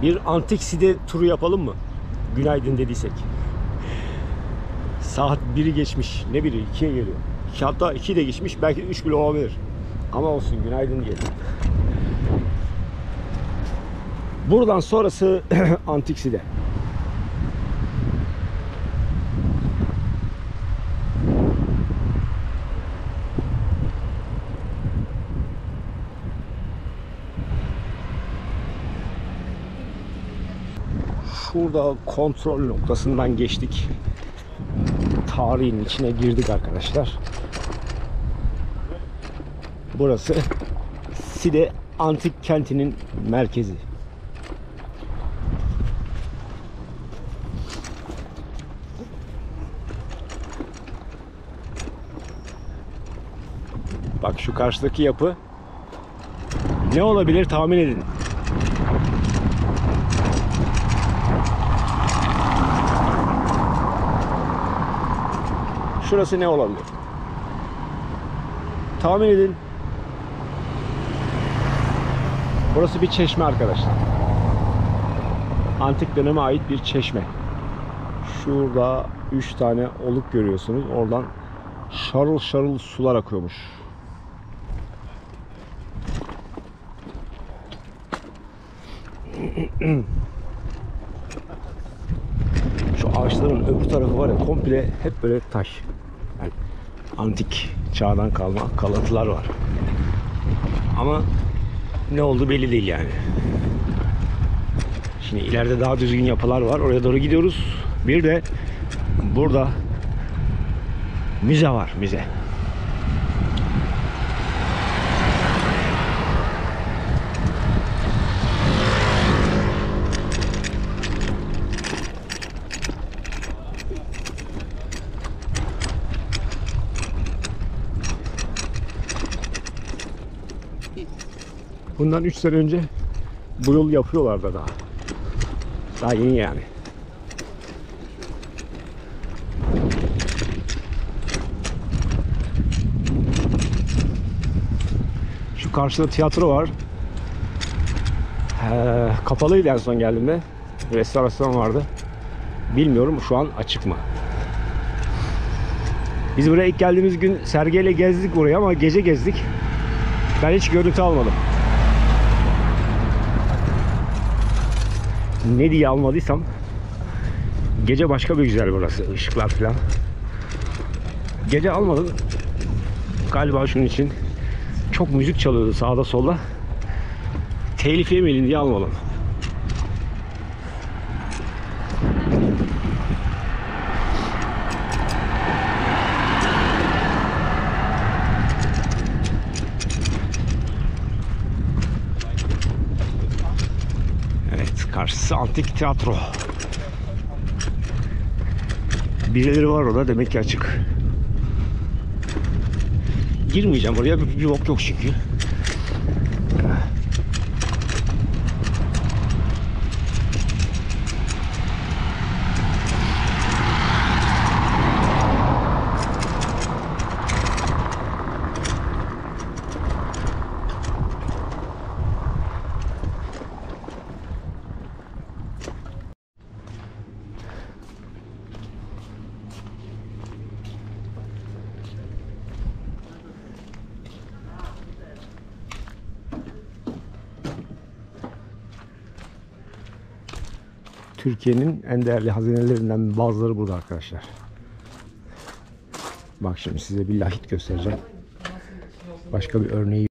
Bir antik site turu yapalım mı? Günaydın dediysek. Saat 1'i geçmiş. Ne 1'i? 2'ye geliyor. Hatta 2 de geçmiş. Belki 3 bile olabilir. Ama olsun, günaydın diyelim. Buradan sonrası antik site. Şurada kontrol noktasından geçtik. Tarihin içine girdik arkadaşlar. Burası Side Antik Kenti'nin merkezi. Bak şu karşıdaki yapı ne olabilir tahmin edin. Şurası ne olabilir? Tahmin edin. Burası bir çeşme arkadaşlar. Antik döneme ait bir çeşme. Şurada 3 tane oluk görüyorsunuz. Oradan şarıl şarıl sular akıyormuş. Şu ağaçların öbür tarafı var ya, komple hep böyle taş. Yani antik çağdan kalma kalıntılar var. Ama ne oldu belli değil yani. Şimdi ileride daha düzgün yapılar var. Oraya doğru gidiyoruz. Bir de burada müze var, müze. Bundan 3 sene önce bu yol yapıyorlardı daha. Daha yeni yani. Şu karşıda tiyatro var. Kapalıydı en son geldiğimde. Restorasyon vardı. Bilmiyorum şu an açık mı? Biz buraya ilk geldiğimiz gün Serge'yle gezdik burayı ama gece gezdik. Ben hiç görüntü almadım. Ne diye almadıysam, gece başka bir güzel burası, ışıklar falan. Gece almadım galiba şunun için, çok müzik çalıyordu sağda solda, telif yemeyelim diye almadım. Karşısı antik tiyatro. Birileri var orada, demek ki açık. Girmeyeceğim oraya, bir bok yok çünkü. Türkiye'nin en değerli hazinelerinden bazıları burada arkadaşlar. Bak şimdi size bir lahit göstereceğim. Başka bir örneği.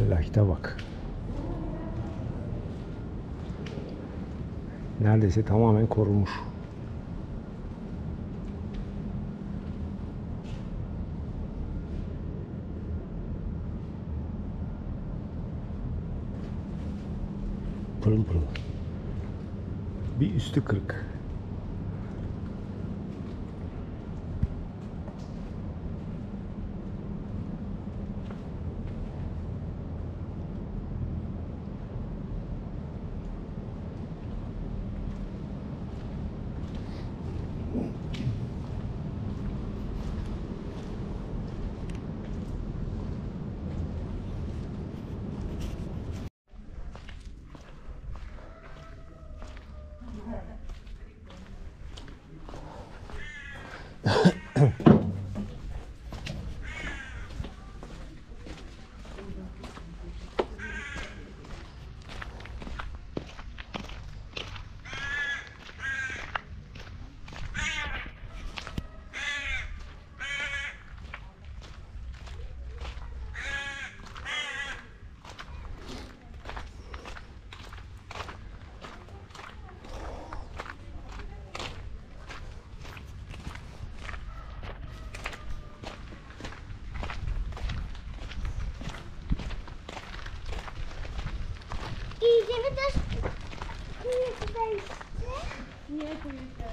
Lahite bak. Neredeyse tamamen korunmuş. Pırıl pırıl. Bir üstü kırık. Idziemy też wejście. Nie, tu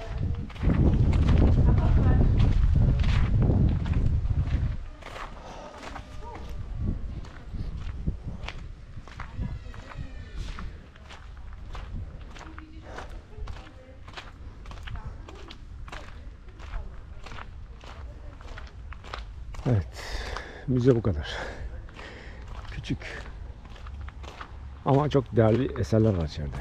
Evet. Müze bu kadar. Küçük. Ama çok değerli eserler var içeride.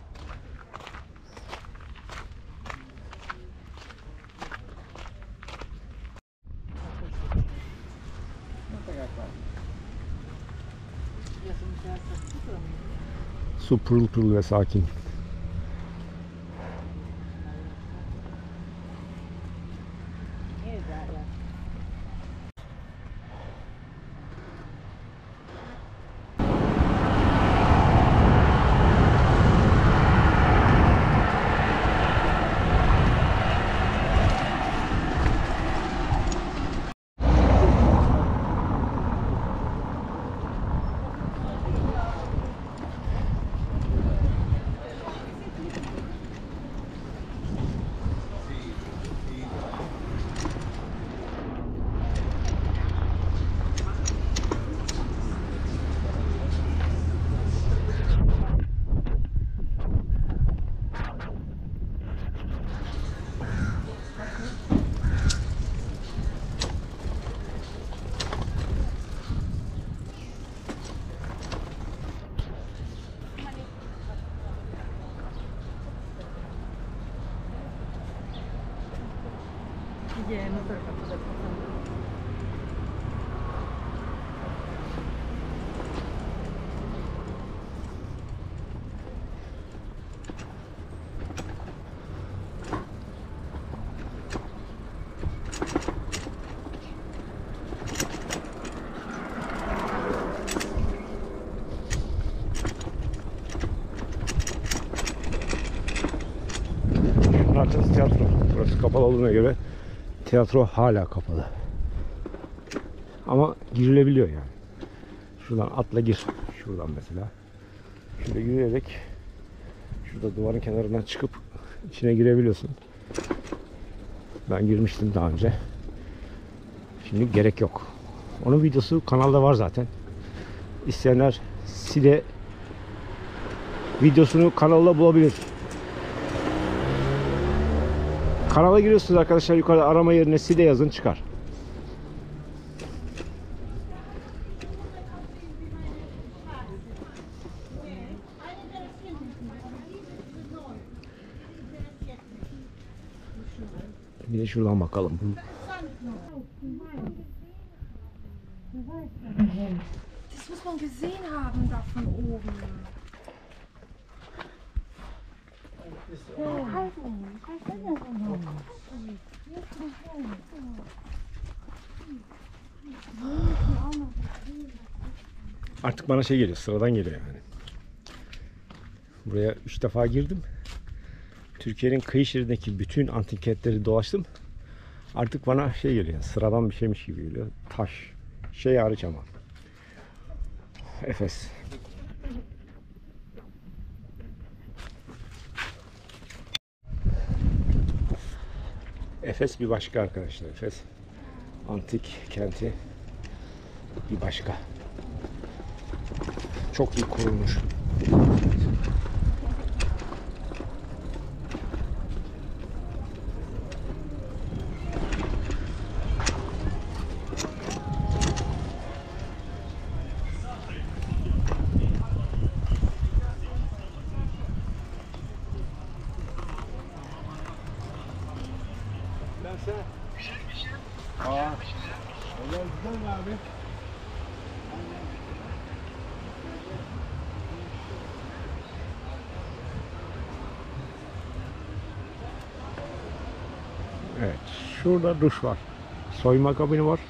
Su pırıl pırıl ve sakin. Arkası tiyatro. Burası kapalı olduğuna göre tiyatro hala kapalı. Ama girilebiliyor yani. Şuradan atla gir. Şuradan mesela. Şurada yürüyerek şurada duvarın kenarından çıkıp içine girebiliyorsun. Ben girmiştim daha önce. Şimdi gerek yok. Onun videosu kanalda var zaten. İsteyenler Side videosunu kanalda bulabilir. Kanala giriyorsunuz arkadaşlar, yukarıda arama yerine Side yazın, çıkar. Bir de şuradan bakalım. Das muss man gesehen haben da von oben. Artık bana şey geliyor, sıradan geliyor yani. Buraya 3 defa girdim. Türkiye'nin kıyı şeridindeki bütün antik kentleri dolaştım. Artık bana şey geliyor, sıradan bir şeymiş gibi geliyor. Taş, şey hariç ama. Efes. Efes bir başka arkadaşlar. Efes antik kenti bir başka. Çok iyi korunmuş. Evet, şurada duş var. Soyunma kabini var.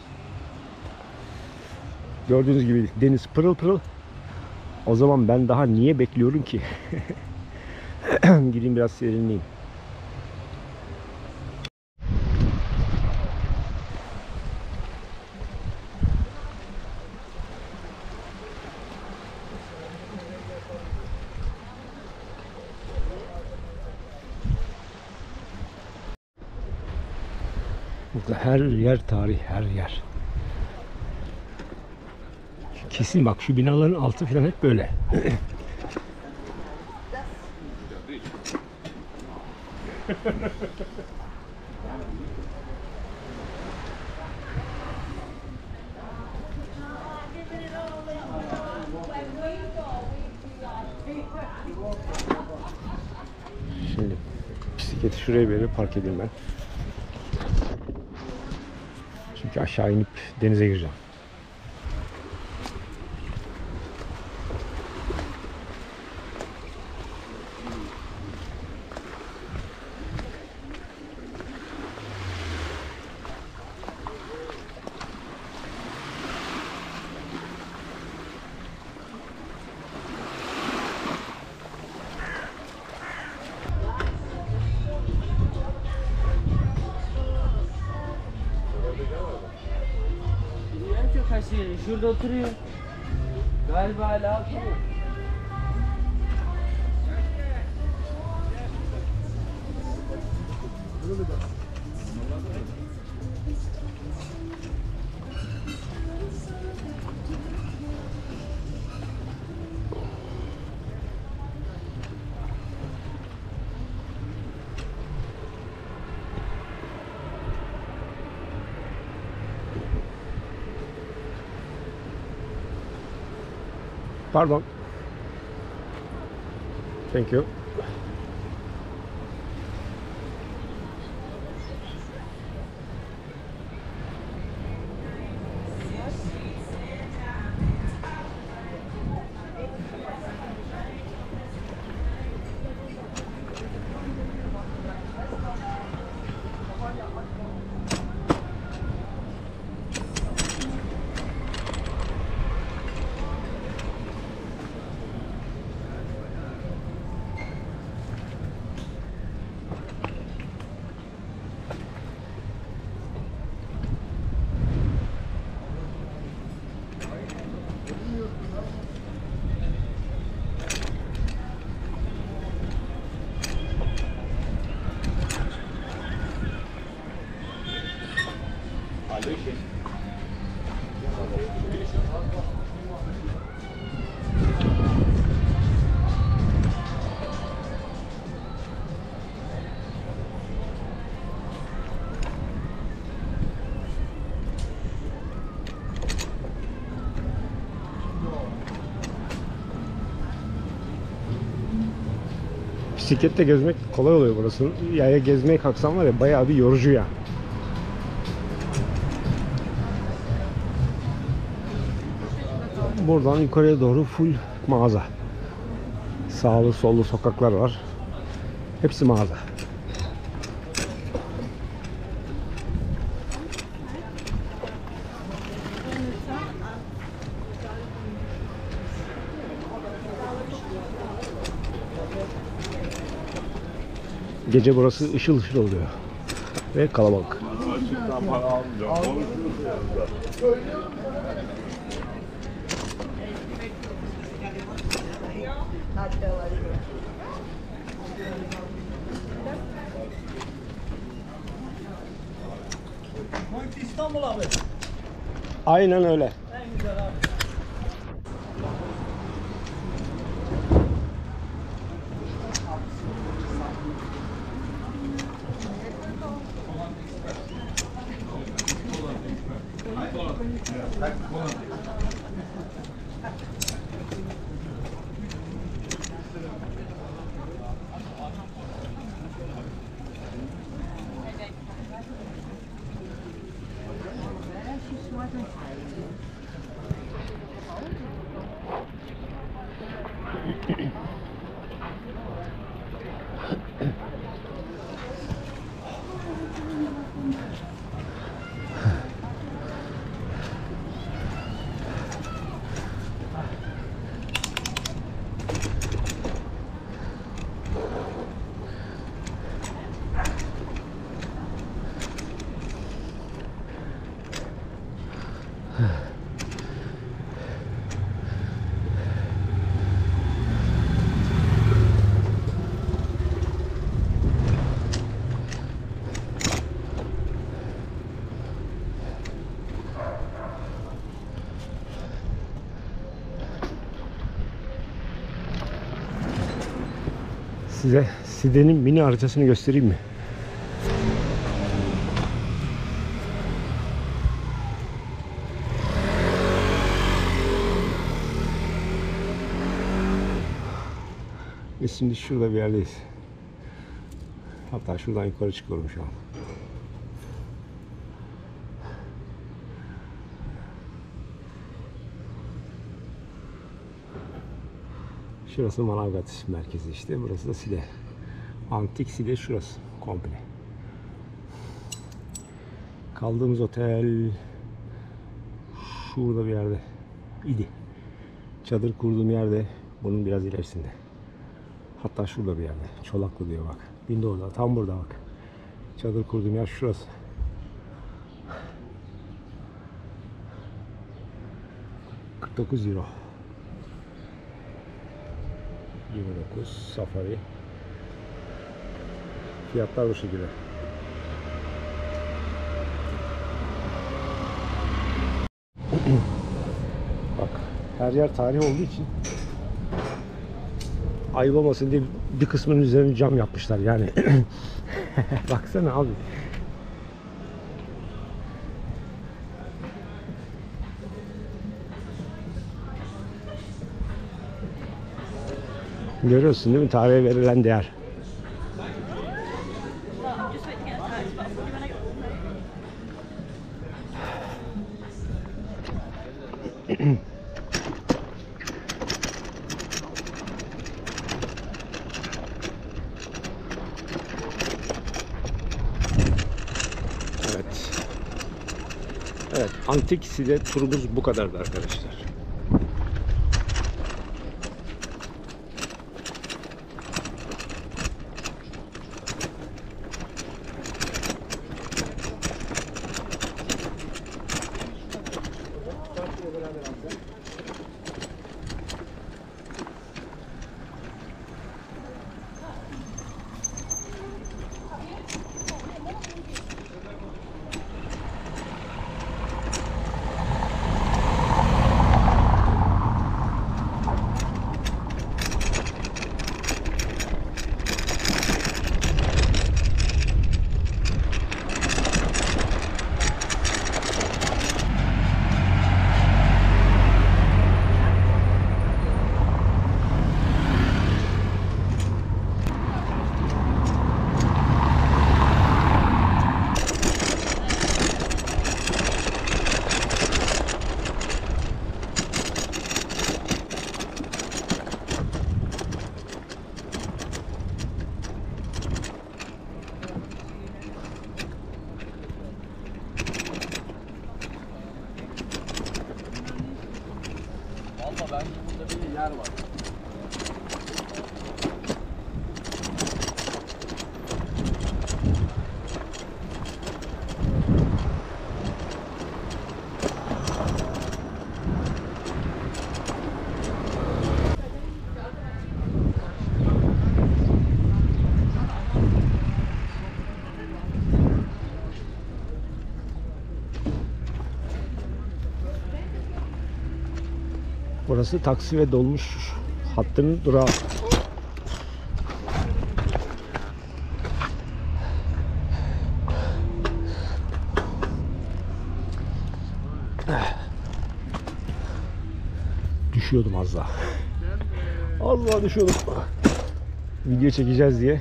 Gördüğünüz gibi deniz pırıl pırıl. O zaman ben daha niye bekliyorum ki? Gideyim biraz serinleyeyim. Burada her yer tarih, her yer. Kesin bak şu binaların altı falan hep böyle. Şimdi bisikleti şuraya bir yere park edeyim ben. Çünkü aşağı inip denize gireceğim. Bilmiyorum çok aşırı. Şurada oturuyor. Galiba hala oturuyor. Pardon. Thank you. Bisikletle gezmek kolay oluyor burası. Yaya gezmeye kalksam var ya bayağı bir yorucu ya. Buradan yukarıya doğru full mağaza. Sağlı sollu sokaklar var. Hepsi mağaza. Gece burası ışıl ışıl oluyor. Ve kalabalık. İstanbul abi. Aynen öyle. En güzel abi. Size Side'nin mini haritasını göstereyim mi? Biz şimdi şurada bir yerdeyiz. Hatta şuradan yukarı çıkıyorum şu an. Şurası Manavgat merkezi işte. Burası da Side. Antik Side şurası komple. Kaldığımız otel şurada bir yerde idi. Çadır kurduğum yerde bunun biraz ilerisinde. Hatta şurada bir yerde. Çolaklı diyor bak. Windows'da tam burada bak. Çadır kurduğum yer şurası. €49. 29 Safari. Fiyatlar bu şekilde. Bak her yer tarih olduğu için ayıp olmasın diye bir kısmının üzerine cam yapmışlar yani. Baksana abi. Görüyorsun değil mi? Tarihe verilen değer. Evet. Evet, Antik Side turumuz bu kadardı arkadaşlar. Burası taksi ve dolmuş hattının durağı. Düşüyordum az daha. Az daha düşüyordum. Video çekeceğiz diye.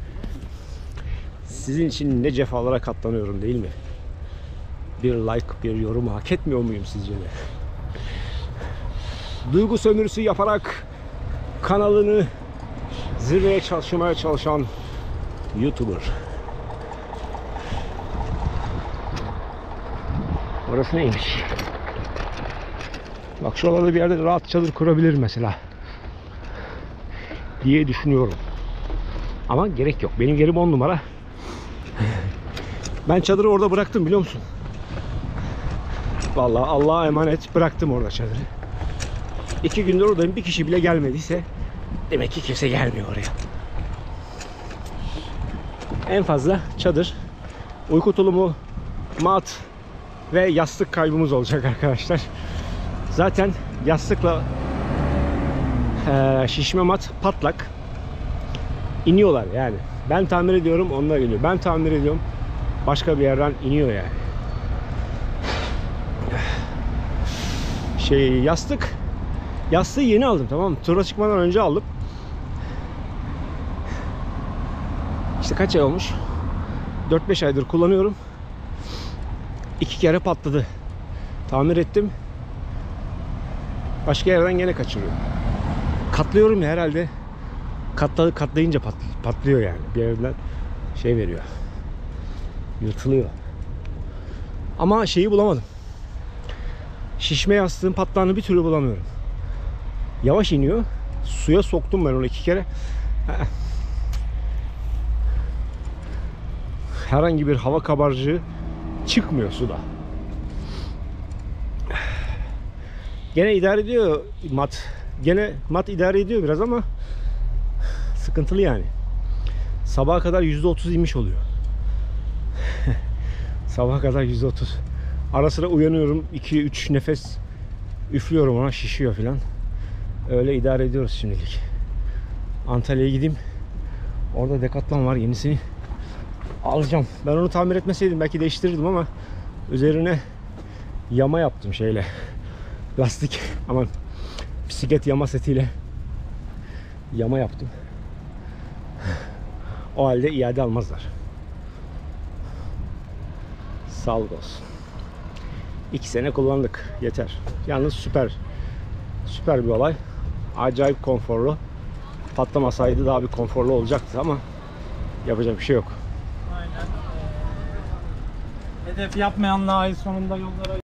Sizin için ne cefalara katlanıyorum değil mi? Bir like, bir yorumu hak etmiyor muyum sizce de? Duygu sömürüsü yaparak kanalını zirveye çalışmaya çalışan YouTuber. Orası neymiş? Bak şuralarda bir yerde rahat çadır kurabilir mesela diye düşünüyorum. Ama gerek yok. Benim yerim 10 numara. Ben çadırı orada bıraktım biliyor musun? Vallahi Allah'a emanet bıraktım orada çadırı. 2 gündür oradayım. Bir kişi bile gelmediyse demek ki kimse gelmiyor oraya. En fazla çadır, uyku tulumu, mat ve yastık kaybımız olacak arkadaşlar. Zaten yastıkla şişme mat patlak. İniyorlar yani. Ben tamir ediyorum, onlar geliyor. Ben tamir ediyorum, başka bir yerden iniyor yani. Yastığı yeni aldım, tamam mı? Tura çıkmadan önce aldım. İşte kaç ay olmuş? 4-5 aydır kullanıyorum. 2 kere patladı. Tamir ettim. Başka yerden gene kaçırıyor. Katlıyorum ya herhalde. Katlayınca patlıyor yani. Bir yerden şey veriyor. Yırtılıyor. Ama şeyi bulamadım. Şişme yastığın patlağını bir türlü bulamıyorum. Yavaş iniyor. Suya soktum ben onu 2 kere. Herhangi bir hava kabarcığı çıkmıyor suda. Gene idare ediyor mat. Gene mat idare ediyor biraz ama sıkıntılı yani. Sabaha kadar %30 inmiş oluyor. Sabaha kadar %30. Ara sıra uyanıyorum. 2-3 nefes üflüyorum, ona şişiyor filan. Öyle idare ediyoruz şimdilik. Antalya'ya gideyim. Orada Decathlon var, yenisini alacağım. Ben onu tamir etmeseydim belki değiştirirdim ama üzerine yama yaptım şeyle. Lastik, aman bisiklet yama setiyle yama yaptım. O halde iade almazlar. Sağlık olsun. 2 sene kullandık. Yeter. Yalnız süper bir olay. Acayip konforlu. Patlamasaydı daha bir konforlu olacaktı ama yapacak bir şey yok. Aynen. Hedef yapmayanla ay sonunda yollara